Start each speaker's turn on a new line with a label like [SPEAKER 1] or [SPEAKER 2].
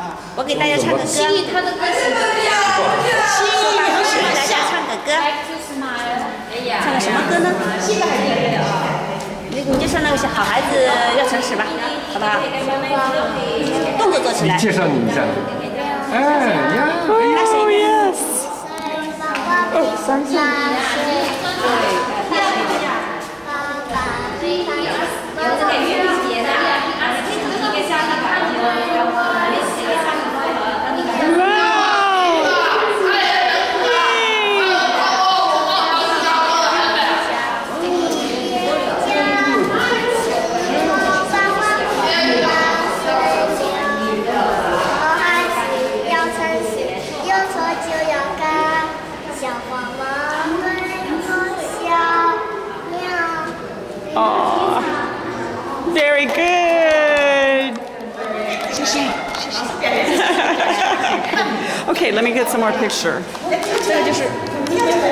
[SPEAKER 1] 我给大家唱个歌。
[SPEAKER 2] 西里他的歌是怎么样？
[SPEAKER 1] 西里，我给大家唱个歌。唱个什么歌呢？你就说那个小好孩子要诚实吧，好不好？动作做起来。
[SPEAKER 3] 介绍你一下。哎呀。
[SPEAKER 1] Oh yes。
[SPEAKER 4] 三岁。 Oh, very good. Okay, let me get some more picture.